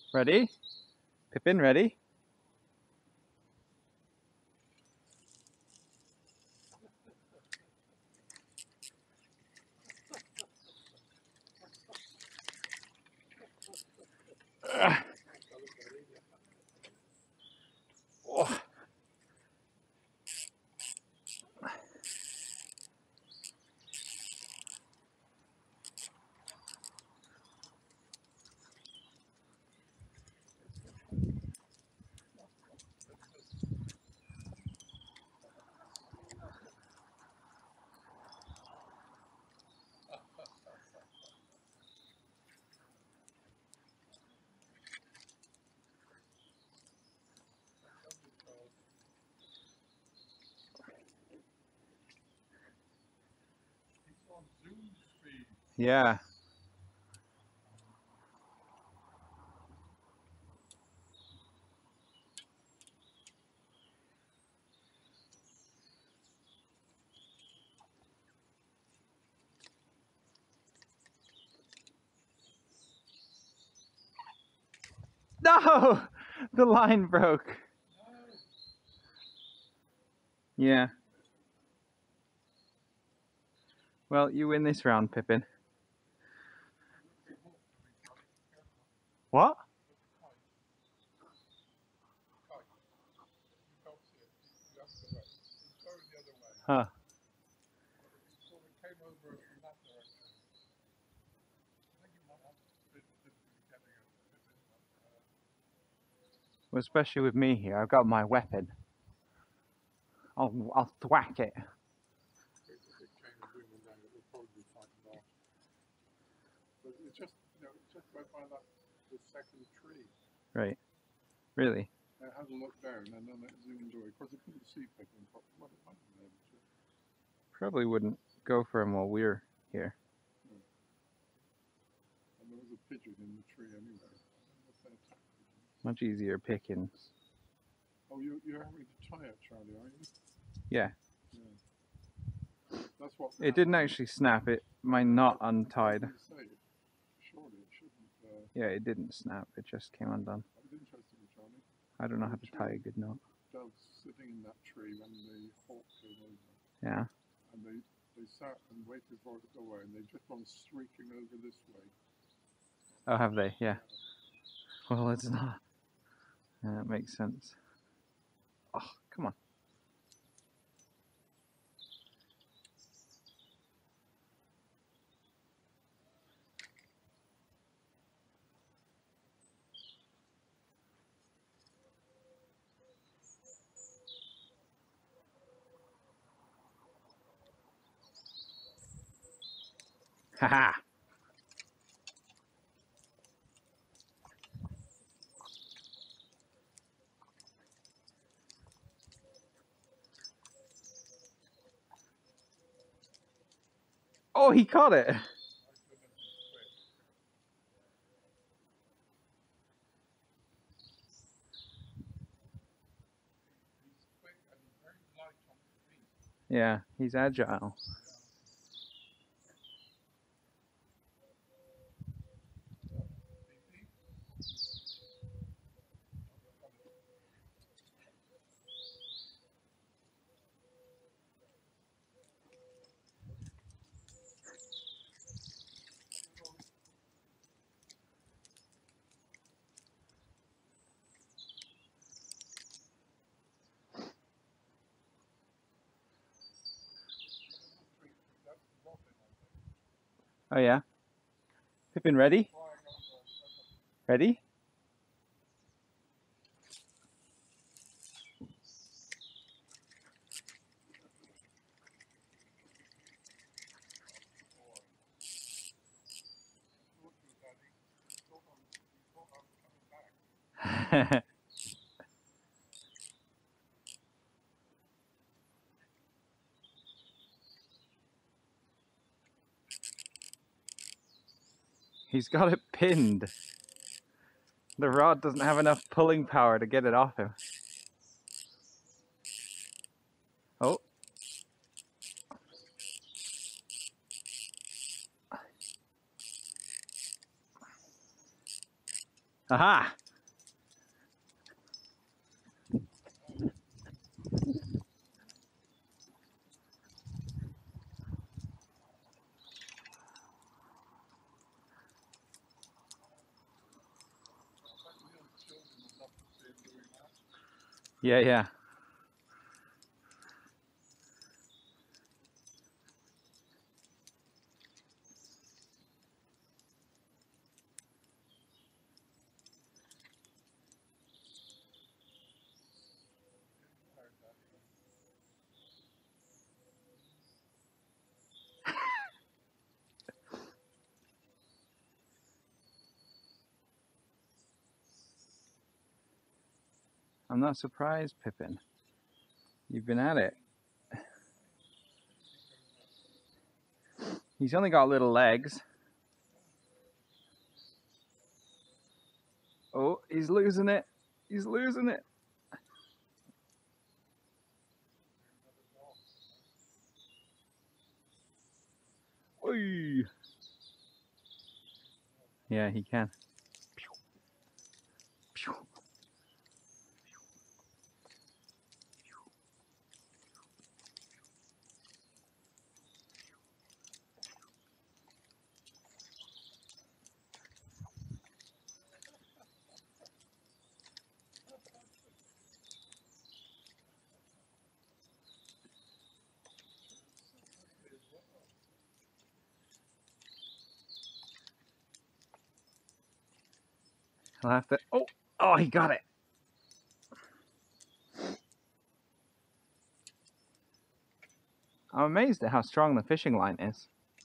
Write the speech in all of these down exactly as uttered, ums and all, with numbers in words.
Ready? Pippin, ready? Ugh. Oh. Yeah. No! The line broke. Yeah. Well, you win this round, Pippin. What? Huh. Well, especially with me here, I've got my weapon. I'll, I'll thwack it. It's just, you know, it's just right by that, the second tree. Right. Really? It has a look down and then it zoomed away. Of course, it couldn't see Pippin, but what it might have been able to. Probably wouldn't go for him while we're here. No. And there was a pigeon in the tree anyway. Much easier pickings. Oh, you, you're having to tie it, Charlie, aren't you? Yeah. Yeah. That's what. It didn't actually snap. It my knot untied. Say, surely it shouldn't. Uh, yeah, it didn't snap. It just came undone. I was interested in Charlie. I don't know how to tie a good knot. Doves sitting in that tree when the hawk came over. Yeah. And they they sat and waited for it to go away, and they just gone streaking over this way. Oh, have they? Yeah. Well, it's not. Yeah, that makes sense. Oh, come on. Haha. Oh, he caught it. Yeah, he's agile. Oh yeah. Pippin, ready? Ready? He's got it pinned. The rod doesn't have enough pulling power to get it off him. Oh. Aha! Yeah, yeah. I'm not surprised, Pippin. You've been at it. He's only got little legs. Oh, he's losing it. He's losing it. Oy. Yeah, he can. I'll have to. Oh, oh, he got it. I'm amazed at how strong the fishing line is.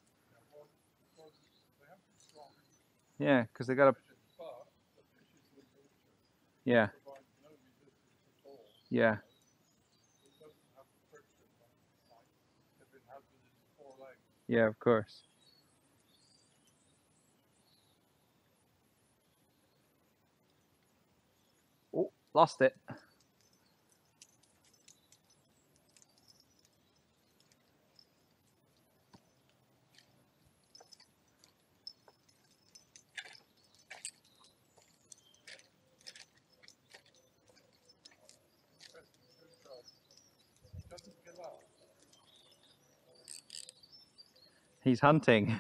Yeah, because they got a. Yeah. Yeah. Yeah, of course. Oh, lost it. He's hunting.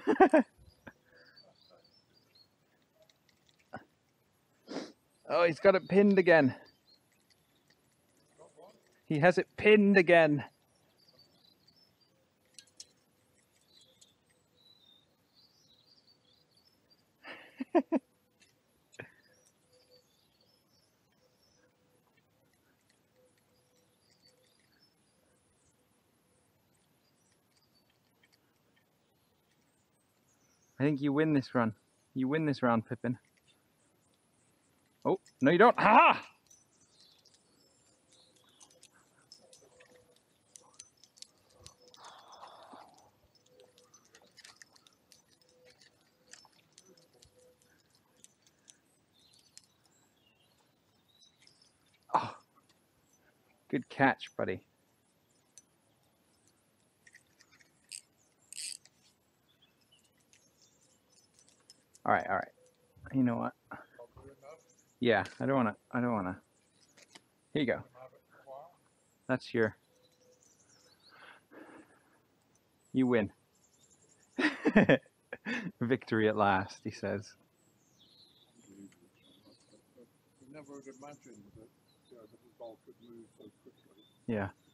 Oh, he's got it pinned again. He has it pinned again. I think you win this run. You win this round, Pippin. Oh, no you don't. Ha! Oh, good catch, buddy. All right, all right. You know what? Yeah, I don't want to. I don't want to. Here you go. That's your. You win. Victory at last, he says. We never would imagine that, you know, the ball could move so quickly. Yeah.